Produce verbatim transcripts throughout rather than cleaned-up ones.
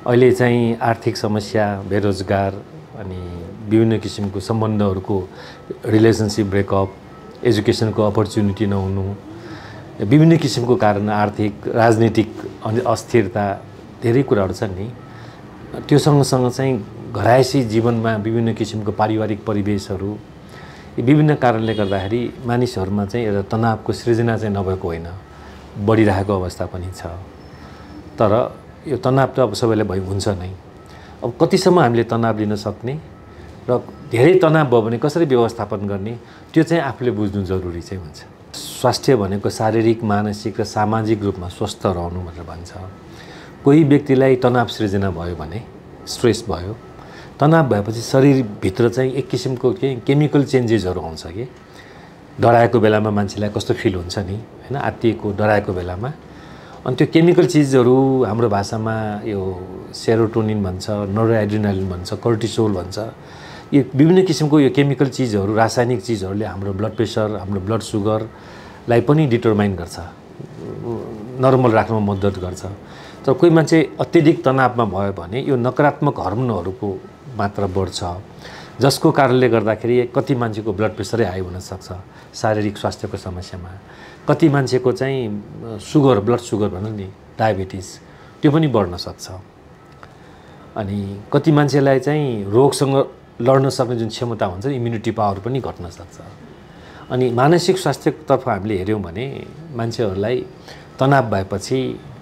अहिले चाहिँ आर्थिक समस्या, बेरोजगार अनि विभिन्न किसिमको सम्बन्धहरूको रिलेसनशिप ब्रेकअप, एजुकेसनको अपर्च्युनिटी नहुनु, विभिन्न किसिमको कारण आर्थिक राजनीतिक अस्थिरता धेरै कुराहरू छन् नि। त्यो सँगसँग चाहिँ घरायसी जीवनमा विभिन्न किसिमको पारिवारिक परिवेशहरू विभिन्न कारणले गर्दाखेरि मानिसहरूमा चाहिँ एउटा तनावको सृजना चाहिँ नभएको होइन, बढिरहेको अवस्था पनि छ। तर यो तनाव त अब सबैलाई भइ हुन्छ नै। अब कतिसम्म हामीले तनाव लिन सक्ने र धेरै तनाव भयो भने कसरी व्यवस्थापन गर्ने त्यो चाहिँ आफूले बुझ्नु जरुरी चाहिँ हुन्छ। स्वास्थ्य भनेको शारीरिक, मानसिक र सामाजिक रूपमा स्वस्थ रहनु भनेर भन्छ। कोही व्यक्तिलाई तनाव सृजना भयो भने, स्ट्रेस भयो, तनाव भएपछि शरीरभित्र चाहिँ एक किसिमको के केमिकल चेन्जेसहरू आउँछ कि डराएको बेलामा मान्छेलाई कस्तो फिल हुन्छ नि हैन, आत्तिएको डराएको बेलामा। अनि त्यो केमिकल चिजहरू हाम्रो भाषामा यो सेरोटोनिन भन्छ, नोरोएड्रिनालिन भन्छ, कर्टिसोल भन्छ। यो विभिन्न किसिमको यो केमिकल चिजहरू, रासायनिक चिजहरूले हाम्रो ब्लड प्रेसर, हाम्रो ब्लड सुगरलाई पनि डिटरमाइन गर्छ, नर्मल राख्नमा मद्दत गर्छ। तर कोही मान्छे अत्यधिक तनावमा भयो भने यो नकारात्मक हर्मोनहरूको मात्रा बढ्छ, जसको कारणले गर्दाखेरि कति मान्छेको ब्लड प्रेसरै हाई हुन सक्छ शारीरिक स्वास्थ्यको समस्यामा। कति मान्छेको चाहिँ सुगर, ब्लड सुगर भनौँ नि, डायबिटिज, त्यो पनि बढ्न सक्छ। अनि कति मान्छेलाई चाहिँ रोगसँग लड्न सक्ने जुन क्षमता हुन्छ, इम्युनिटी पावर पनि घट्न सक्छ। अनि मानसिक स्वास्थ्यतर्फ हामीले हेऱ्यौँ भने मान्छेहरूलाई तनाव भएपछि,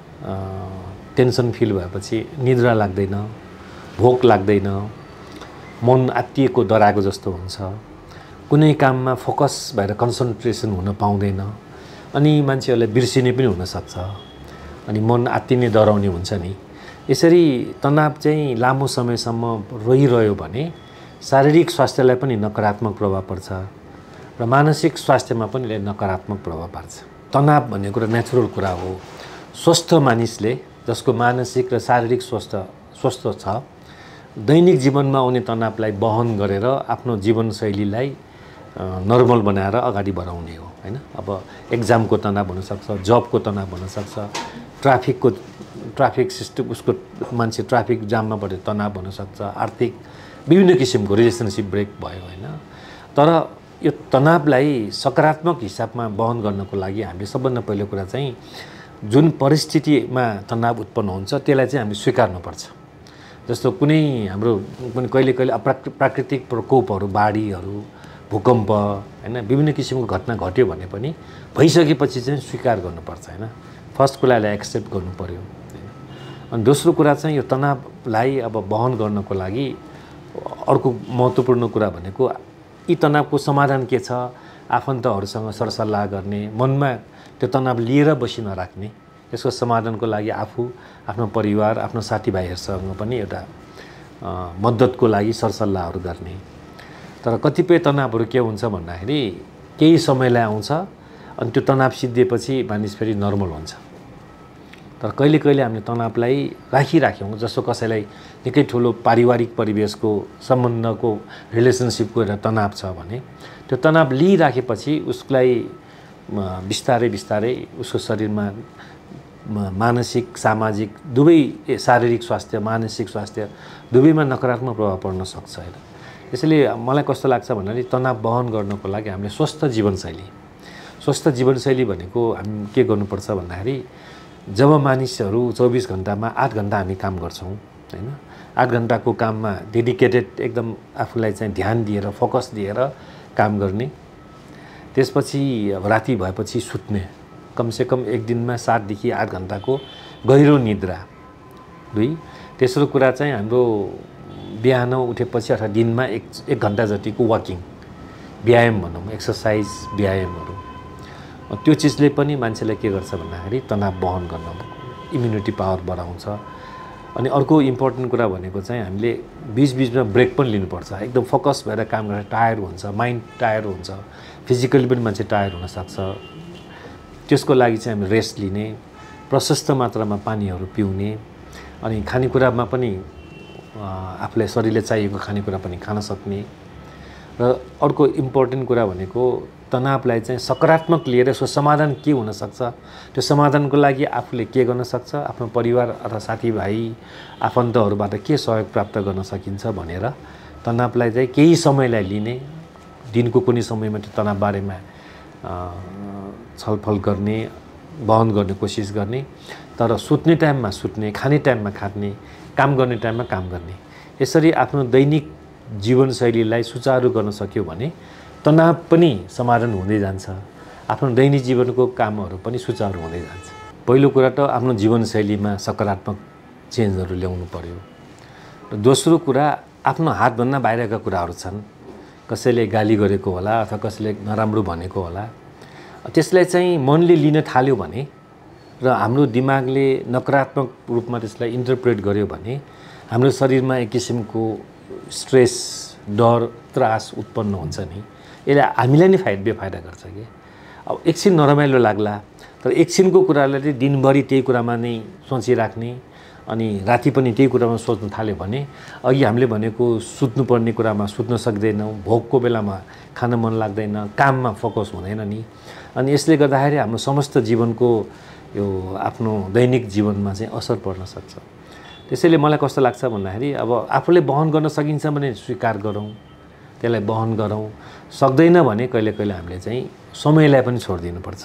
टेन्सन फिल भएपछि निद्रा लाग्दैन, भोक लाग्दैन, मन आत्तिएको डराएको जस्तो हुन्छ, कुनै काममा फोकस भएर कन्सन्ट्रेसन हुन पाउँदैन, अनि मान्छेहरूलाई बिर्सिने पनि हुनसक्छ, अनि मन आत्तिने डराउने हुन्छ नि। यसरी तनाव चाहिँ लामो समयसम्म रहिरह्यो भने शारीरिक स्वास्थ्यलाई पनि नकारात्मक प्रभाव पर्छ र मानसिक स्वास्थ्यमा पनि यसले नकारात्मक प्रभाव पार्छ। तनाव भन्ने कुरा नेचुरल कुरा हो। स्वस्थ मानिसले, जसको मानसिक र शारीरिक स्वस्थ स्वस्थ छ, दैनिक जीवनमा आउने तनावलाई वहन गरेर आफ्नो जीवनशैलीलाई नर्मल बनाएर अगाडि बढाउने हो हैन। अब एक्जामको तनाव हुनसक्छ, जबको तनाव हुनसक्छ, ट्राफिकको ट्राफिक सिस्टम, उसको मान्छे ट्राफिक जाममा परेर तनाव हुनसक्छ, आर्थिक विभिन्न किसिमको रिलेसनसिप ब्रेक भयो हैन। तर यो तनावलाई सकारात्मक हिसाबमा वहन गर्नको लागि हामीले सबभन्दा पहिलो कुरा चाहिँ जुन परिस्थितिमा तनाव उत्पन्न हुन्छ त्यसलाई चाहिँ हामीले स्वीकार्नुपर्छ। जस्तो कुनै हाम्रो कुनै कहिले कहिले प्राकृतिक प्रकोपहरू, बाढीहरू, भूकम्प हैन, विभिन्न किसिमको घटना घट्यो भने पनि भइसकेपछि चाहिँ स्वीकार गर्नुपर्छ हैन। फर्स्ट कुरालाई एक्सेप्ट गर्नु पर्यो। अनि दोस्रो कुरा चाहिँ यो तनावलाई अब वहन गर्नको लागि अर्को महत्त्वपूर्ण कुरा भनेको यी तनावको समाधान के छ, आफन्तहरूसँग सरसल्लाह गर्ने, मनमा त्यो तनाव लिएर बसी नराख्ने, यसको समाधानको लागि आफू, आफ्नो परिवार, आफ्नो साथीभाइहरूसँग पनि एउटा मद्दतको लागि सरसल्लाहहरू गर्ने। तर कतिपय तनावहरू के हुन्छ भन्दाखेरि केही समयलाई आउँछ अनि त्यो तनाव सिद्धिएपछि मानिस फेरि नर्मल हुन्छ। तर कहिले कहिले हामीले तनावलाई राखिराख्यौँ, जस्तो कसैलाई निकै ठुलो पारिवारिक परिवेशको सम्बन्धको रिलेसनसिपको एउटा तनाव छ भने त्यो तनाव लिइराखेपछि उसलाई बिस्तारै बिस्तारै उसको शरीरमा मानसिक, सामाजिक दुवै, शारीरिक स्वास्थ्य, मानसिक स्वास्थ्य दुवैमा नकारात्मक प्रभाव पर्न सक्छ हैन। यसैले मलाई कस्तो लाग्छ भन्नाले तनाव वहन गर्नको लागि हामीले स्वस्थ जीवनशैली, स्वस्थ जीवनशैली भनेको हामी के गर्नुपर्छ भन्दाखेरि जब मानिसहरू चौबिस घण्टामा आठ घण्टा हामी काम गर्छौँ हैन, आठ घण्टाको काममा डेडिकेटेड एकदम आफूलाई चाहिँ ध्यान दिएर, फोकस दिएर काम गर्ने, त्यसपछि अब राति भएपछि सुत्ने, कमसेकम एक दिनमा सातदेखि आठ घण्टाको गहिरो निद्रा। दुई, तेस्रो कुरा चाहिँ हाम्रो बिहान उठेपछि अथवा दिनमा एक एक घण्टा जतिको वाकिङ, व्यायाम भनौँ, एक्सर्साइज, व्यायामहरू। त्यो चिजले पनि मान्छेलाई के गर्छ भन्दाखेरि तनाव वहन गर्न, इम्युनिटी पावर बढाउँछ। अनि अर्को इम्पोर्टेन्ट कुरा भनेको चाहिँ हामीले बिचबिचमा ब्रेक पनि लिनुपर्छ। एकदम फोकस भएर काम गरेर टायर हुन्छ, माइन्ड टायर हुन्छ, फिजिकली पनि मान्छे टायर हुनसक्छ। त्यसको लागि चाहिँ हामी रेस्ट लिने, प्रशस्त मात्रामा पानीहरू पिउने, अनि खानेकुरामा पनि आफूलाई शरीरले चाहिएको खानेकुरा पनि खान सक्ने, र अर्को इम्पोर्टेन्ट कुरा भनेको तनावलाई चाहिँ सकारात्मक लिएर यसको समाधान के हुनसक्छ, त्यो समाधानको लागि आफूले के गर्न सक्छ, आफ्नो परिवार अथवा साथीभाइ आफन्तहरूबाट के सहयोग प्राप्त गर्न सकिन्छ भनेर तनावलाई चाहिँ केही समयलाई लिने, दिनको कुनै समयमा त्यो तनाव बारेमा छलफल गर्ने, वहन गर्ने कोसिस गर्ने, तर सुत्ने टाइममा सुत्ने, खाने टाइममा खाने, काम गर्ने टाइममा काम गर्ने, यसरी आफ्नो दैनिक जीवनशैलीलाई सुचारू गर्न सक्यो भने तनाव पनि समाधान हुँदै जान्छ, आफ्नो दैनिक जीवनको कामहरू पनि सुचारू हुँदै जान्छ। पहिलो कुरा त आफ्नो जीवनशैलीमा सकारात्मक चेन्जहरू ल्याउनु पर्यो र दोस्रो कुरा आफ्नो हातभन्दा बाहिरका कुराहरू छन्, कसैले गाली गरेको होला अथवा कसैले नराम्रो भनेको होला, त्यसलाई चाहिँ मनले लिन थाल्यो भने र हाम्रो दिमागले नकारात्मक रूपमा त्यसलाई इन्टरप्रेट गर्यो भने हाम्रो शरीरमा एक किसिमको स्ट्रेस, डर, त्रास उत्पन्न हुन्छ नि, यसले हामीलाई नै फाइदा बेफाइदा गर्छ कि। अब एकछिन नरमाइलो लाग्ला, तर एकछिनको कुरालाई चाहिँ दिनभरि त्यही कुरामा नै सोचिराख्ने अनि राति पनि त्यही कुरामा सोच्न थाल्यो भने अघि हामीले भनेको सुत्नुपर्ने कुरामा सुत्न सक्दैनौँ, भोकको बेलामा खान मन लाग्दैन, काममा फोकस हुँदैन नि, अनि यसले गर्दाखेरि हाम्रो समस्त जीवनको यो आफ्नो दैनिक जीवनमा चाहिँ असर पर्न सक्छ। त्यसैले मलाई कस्तो लाग्छ भन्दाखेरि अब आफूले वहन गर्न सकिन्छ भने स्वीकार गरौँ, त्यसलाई वहन गरौँ, सक्दैन भने कहिले कहिले हामीले चाहिँ समयलाई पनि छोडिदिनुपर्छ।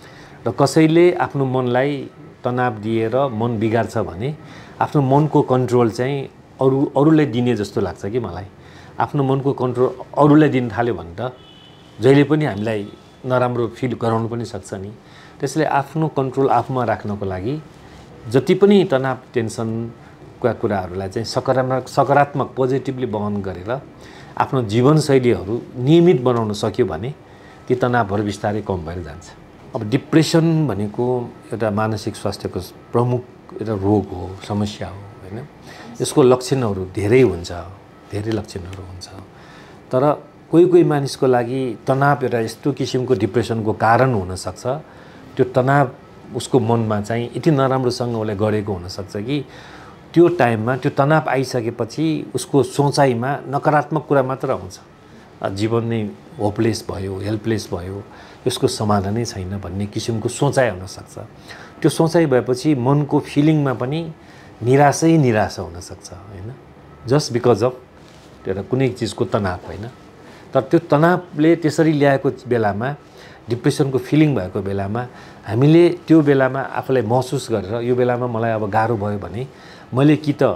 र कसैले आफ्नो मनलाई तनाव दिएर मन बिगार्छ भने आफ्नो मनको कन्ट्रोल चाहिँ अरू अरूलाई दिने जस्तो लाग्छ कि मलाई। आफ्नो मनको कन्ट्रोल अरूलाई दिन थाल्यो भने त जहिले पनि हामीलाई नराम्रो फिल गराउनु पनि सक्छ नि। त्यसैले आफ्नो कन्ट्रोल आफूमा राख्नको लागि जति पनि तनाव, टेन्सनका कुराहरूलाई चाहिँ सकारात्मक सकारात्मक पोजिटिभली वहन गरेर आफ्नो जीवनशैलीहरू नियमित बनाउन सक्यो भने ती तनावहरू बिस्तारै कम भएर जान्छ। अब डिप्रेसन भनेको एउटा मानसिक स्वास्थ्यको प्रमुख एउटा रोग हो, समस्या हो हैन। यसको लक्षणहरू धेरै हुन्छ, धेरै लक्षणहरू हुन्छ, तर कोही कोही मानिसको लागि तनाव एउटा यस्तो किसिमको डिप्रेसनको कारण हुनसक्छ, त्यो तनाव उसको मनमा चाहिँ यति नराम्रोसँग उसले गरेको हुनसक्छ कि त्यो टाइममा त्यो तनाव आइसकेपछि उसको सोचाइमा नकारात्मक कुरा मात्र आउँछ, जीवन नै होपलेस भयो, हेल्पलेस भयो, यसको समाधानै छैन भन्ने किसिमको सोचाइ हुनसक्छ। त्यो सोचाइ भएपछि मनको फिलिङमा पनि निराशै निराशा हुनसक्छ हैन, जस्ट बिकज अफ एउटा कुनै चिजको तनाव होइन। तर त्यो तनावले त्यसरी ल्याएको बेलामा, डिप्रेसनको फिलिङ भएको बेलामा हामीले त्यो बेलामा आफूलाई महसुस गरेर यो बेलामा मलाई अब गाह्रो भयो भने मैले कि त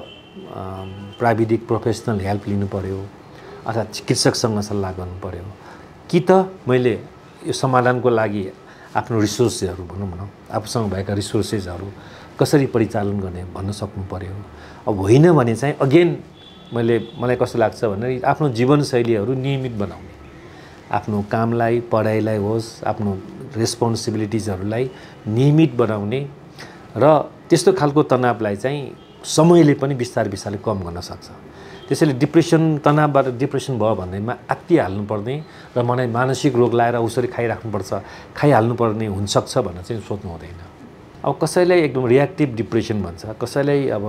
प्राविधिक प्रोफेसनल हेल्प लिनु पर्यो अथवा चिकित्सकसँग सल्लाह गर्नु पर्यो, कि त मैले यो समाधानको लागि आफ्नो रिसोर्सेसहरू भनौँ न, आफूसँग भएका रिसोर्सेसहरू कसरी परिचालन गर्ने भन्न सक्नु पर्यो। अब होइन भने चाहिँ अगेन मैले मलाई कस्तो लाग्छ भने आफ्नो जीवनशैलीहरू नियमित बनाउने, आफ्नो कामलाई, पढाइलाई होस्, आफ्नो रेस्पोन्सिबिलिटिजहरूलाई नियमित बनाउने र त्यस्तो खालको तनावलाई चाहिँ समयले पनि बिस्तारै बिस्तारै कम गर्न सक्छ। त्यसैले डिप्रेसन, तनावबाट डिप्रेसन भयो भन्दैमा आत्तिहाल्नु पर्ने र मलाई मानसिक रोग लाएर उसरी खाइराख्नुपर्छ, खाइहाल्नु पर्ने हुनसक्छ भनेर चाहिँ सोच्नु हुँदैन। अब कसैलाई एकदम रियाक्टिभ डिप्रेसन भन्छ, कसैलाई अब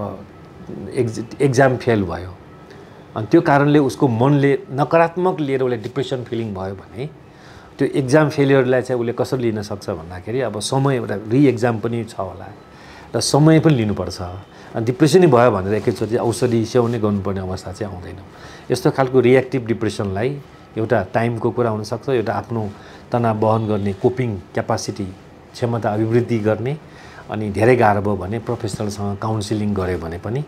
एक्ज एक्जाम फेल भयो अनि त्यो कारणले उसको मनले नकारात्मक लिएर उसले डिप्रेसन फिलिङ भयो भने त्यो एक्जाम फेलियरलाई चाहिँ उसले कसरी लिन सक्छ भन्दाखेरि अब समय, एउटा रिएक्जाम पनि छ होला र समय पनि लिनुपर्छ। अनि डिप्रेसनै भयो भनेर एकैचोटि औषधि सेवनै गर्नुपर्ने अवस्था चाहिँ आउँदैन। यस्तो खालको रिएक्टिभ डिप्रेसनलाई एउटा टाइमको कुरा हुनसक्छ, एउटा आफ्नो तनाव वहन गर्ने कोपिङ क्यापासिटी, क्षमता अभिवृद्धि गर्ने, अनि धेरै गाह्रो भयो भने प्रोफेसनलसँग काउन्सिलिङ गऱ्यो भने पनि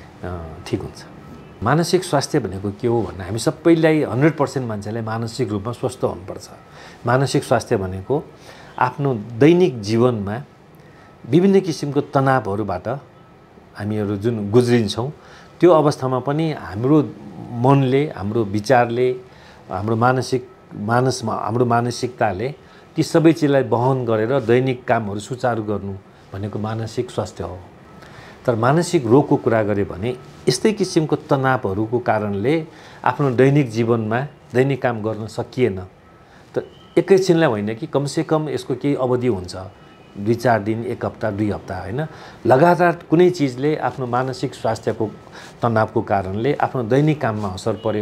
ठिक हुन्छ। मानसिक स्वास्थ्य भनेको के हो भन्दा हामी सबैलाई हन्ड्रेड पर्सेन्ट मान्छेलाई मानसिक रूपमा स्वस्थ हुनुपर्छ। मानसिक स्वास्थ्य भनेको आफ्नो दैनिक जीवनमा विभिन्न किसिमको तनावहरूबाट हामीहरू जुन गुज्रिन्छौँ त्यो अवस्थामा पनि हाम्रो मनले, हाम्रो विचारले, हाम्रो मानसिक मानसमा हाम्रो मानसिकताले ती सबै चिजलाई वहन गरेर दैनिक कामहरू सुचारू गर्नु भनेको मानसिक स्वास्थ्य हो। तर मानसिक रोगको कुरा गऱ्यो भने यस्तै किसिमको तनावहरूको कारणले आफ्नो दैनिक जीवनमा दैनिक काम गर्न सकिएन, त एकैछिनलाई होइन कि कमसेकम यसको केही अवधि हुन्छ, दुई चार दिन, एक हप्ता, दुई हप्ता होइन, लगातार कुनै चिजले आफ्नो मानसिक स्वास्थ्यको तनावको कारणले आफ्नो दैनिक काममा असर पर्यो,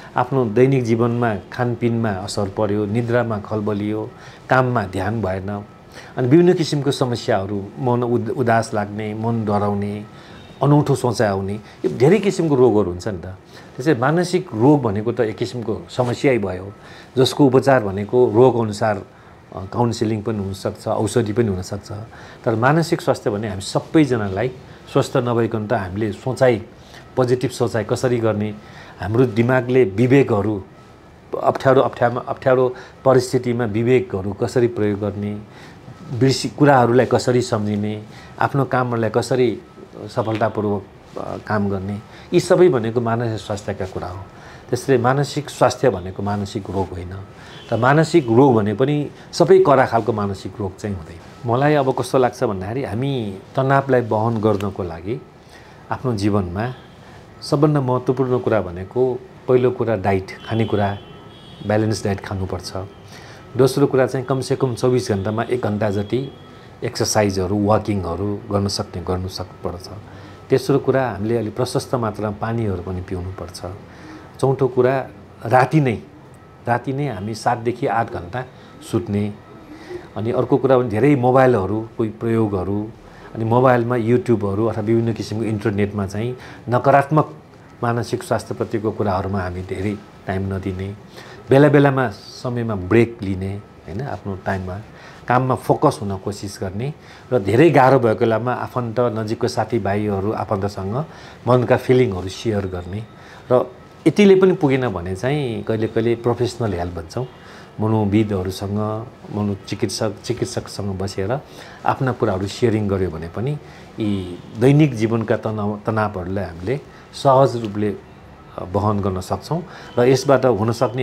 आफ्नो दैनिक जीवनमा खानपिनमा असर पर्यो, निद्रामा खलबलियो, काममा ध्यान भएन अनि विभिन्न किसिमको समस्याहरू, मन उद उदास लाग्ने, मन डराउने, अनौठो सोचाइ आउने, यो धेरै किसिमको रोगहरू हुन्छ नि त। त्यसैले मानसिक रोग भनेको त एक किसिमको समस्यै भयो, जसको उपचार भनेको रोग अनुसार काउन्सिलिङ पनि हुनसक्छ, औषधि पनि हुनसक्छ। तर मानसिक स्वास्थ्य भने हामी सबैजनालाई स्वस्थ नभइकन त हामीले सोचाइ, पोजिटिभ सोचाइ कसरी गर्ने, हाम्रो दिमागले विवेकहरू अप्ठ्यारो अप्ठ्यारो अप्ठ्यारो परिस्थितिमा विवेकहरू कसरी प्रयोग गर्ने, बिर्सि कुराहरूलाई कसरी सम्झिने, आफ्नो कामहरूलाई कसरी सफलतापूर्वक काम गर्ने, यी सबै भनेको मानसिक स्वास्थ्यका कुरा हो। त्यसैले मानसिक स्वास्थ्य भनेको मानसिक रोग होइन। र मानसिक रोग भने पनि सबै कडा खालको मानसिक रोग चाहिँ हुँदैन। मलाई अब कस्तो लाग्छ भन्दाखेरि हामी तनावलाई वहन गर्नको लागि आफ्नो जीवनमा सबभन्दा महत्त्वपूर्ण कुरा भनेको पहिलो कुरा डाइट, खानेकुरा ब्यालेन्स डाइट खानुपर्छ। दोस्रो कुरा चाहिँ कमसेकम चौबिस घन्टामा एक घन्टा जति एक्सर्साइजहरू, वाकिङहरू गर्न सक्ने गर्नु सक्नुपर्छ। तेस्रो कुरा हामीले अलि प्रशस्त मात्रामा पानीहरू पनि पिउनुपर्छ। चौथो कुरा राति नै राति नै हामी सातदेखि आठ घन्टा सुत्ने। अनि अर्को कुरा पनि धेरै मोबाइलहरूको प्रयोगहरू, अनि मोबाइलमा युट्युबहरू अथवा विभिन्न किसिमको इन्टरनेटमा चाहिँ नकारात्मक मानसिक स्वास्थ्यप्रतिको कुराहरूमा हामी धेरै टाइम नदिने, बेला बेलामा समयमा ब्रेक लिने, हैन, आफ्नो टाइममा काममा फोकस हुन कोसिस गर्ने र धेरै गाह्रो भएको बेलामा आफन्त, नजिकको साथीभाइहरू, आफन्तसँग मनका फिलिङहरू सेयर गर्ने। र यतिले पनि पुगेन भने चाहिँ कहिले कहिले प्रोफेसनल हेल्प भन्छौँ, मनोविदहरूसँग, मनोचिकित्सक चिकित्सकसँग बसेर आफ्ना कुराहरू सेयरिङ गर्यो भने पनि यी दैनिक जीवनका तनाव तनावहरूलाई हामीले सहज रूपले वहन गर्न सक्छौँ र यसबाट हुनसक्ने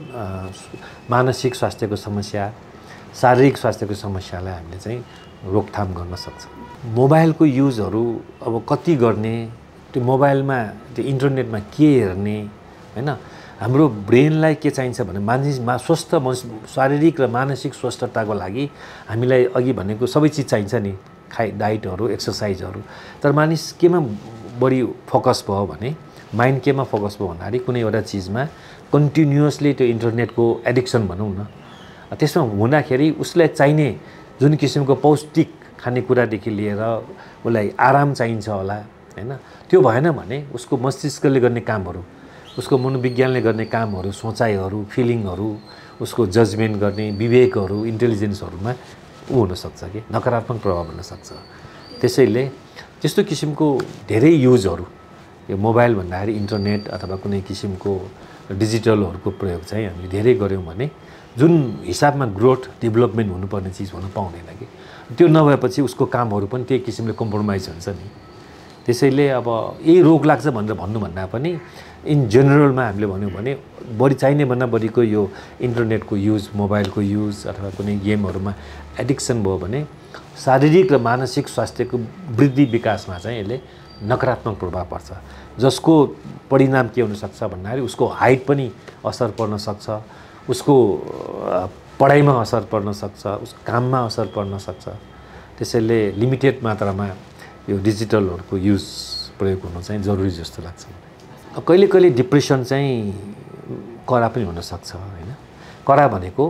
मानसिक स्वास्थ्यको समस्या, शारीरिक स्वास्थ्यको समस्यालाई हामीले चाहिँ रोकथाम गर्न सक्छौँ। मोबाइलको युजहरू अब कति गर्ने, त्यो मोबाइलमा, त्यो इन्टरनेटमा के हेर्ने, हैन, हाम्रो ब्रेनलाई के चाहिन्छ भने मानसिक मा स्वस्थ शारीरिक र मानसिक स्वस्थताको लागि हामीलाई अघि भनेको सबै चिज चाहिन्छ नि, खाइ डाइटहरू, एक्सर्साइजहरू। तर मानिस केमा बढी फोकस भयो भने, माइन्ड केमा फोकस भयो भन्दाखेरि कुनै एउटा चिजमा कन्टिन्युअसली त्यो इन्टरनेटको एडिक्सन भनौँ न, त्यसमा हुँदाखेरि उसलाई चाहिने जुन किसिमको पौष्टिक खानेकुरादेखि लिएर उसलाई आराम चाहिन्छ होला, हैन, त्यो भएन भने उसको मस्तिष्कले गर्ने कामहरू, उसको मनोविज्ञानले गर्ने कामहरू, सोचाइहरू, फिलिङहरू, उसको जजमेन्ट गर्ने विवेकहरू, इन्टेलिजेन्सहरूमा ऊ हुनसक्छ कि नकारात्मक प्रभाव हुनसक्छ। त्यसैले त्यस्तो किसिमको धेरै युजहरू, यो मोबाइल भन्दाखेरि इन्टरनेट अथवा कुनै किसिमको डिजिटलहरूको प्रयोग चाहिँ हामीले धेरै गऱ्यौँ भने जुन हिसाबमा ग्रोथ, डेभलपमेन्ट हुनुपर्ने चिज हुन पाउँदैन कि, त्यो नभएपछि उसको कामहरू पनि त्यही किसिमले कम्प्रोमाइज हुन्छ नि। त्यसैले अब यही रोग लाग्छ भनेर भन्नुभन्दा पनि इन जेनरलमा हामीले भन्यौँ भने बढी चाहिने भन्दा बढीको यो इन्टरनेटको युज, मोबाइलको युज अथवा कुनै गेमहरूमा एडिक्सन भयो भने शारीरिक र मानसिक स्वास्थ्यको वृद्धि विकासमा चाहिँ यसले नकारात्मक प्रभाव पर्छ, जसको परिणाम के हुनसक्छ भन्दाखेरि उसको हाइट पनि असर पर्न सक्छ, उसको पढाइमा असर पर्न सक्छ, उसको काममा असर पर्न सक्छ। त्यसैले लिमिटेड मात्रामा यो डिजिटलहरूको युज प्रयोग हुनु चाहिँ जरुरी जस्तो लाग्छ। कहिले कहिले डिप्रेसन चाहिँ कडा पनि हुनसक्छ, होइन। कडा भनेको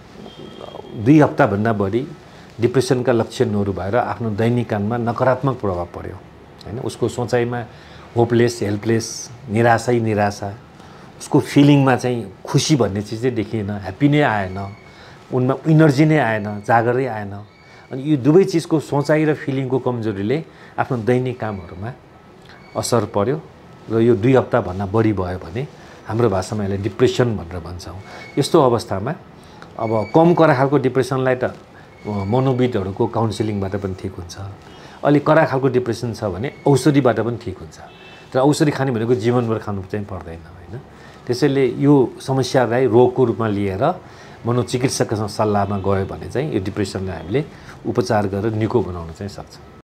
दुई हप्ताभन्दा बढी डिप्रेसनका लक्षणहरू भएर आफ्नो दैनिक काममा नकारात्मक प्रभाव पर्यो, होइन। उसको सोचाइमा होपलेस, हेल्पलेस, निराशै निराशा, उसको फिलिङमा चाहिँ खुसी भन्ने चिजै देखिएन, ह्याप्पी नै आएन, उनमा इनर्जी नै आएन, जागरै आएन। अनि यो दुवै चिजको सोचाइ र फिलिङको कमजोरीले आफ्नो दैनिक कामहरूमा असर पर्यो र यो दुई हप्ताभन्दा बढी भयो भने हाम्रो भाषामा यसलाई डिप्रेसन भनेर भन्छौँ। यस्तो अवस्थामा अब कम कडा खालको डिप्रेसनलाई त मनोविदहरूको काउन्सिलिङबाट पनि ठिक हुन्छ, अलिक कडा खालको डिप्रेसन छ भने औषधिबाट पनि ठिक हुन्छ। तर औषधि खाने भनेको जीवनभर खानु चाहिँ पर्दैन, होइन। त्यसैले यो समस्यालाई रोगको रूपमा लिएर मनोचिकित्सकसँग सल्लाहमा गयो भने चाहिँ यो डिप्रेसनलाई हामीले उपचार गरेर निको बनाउन चाहिँ सक्छौँ।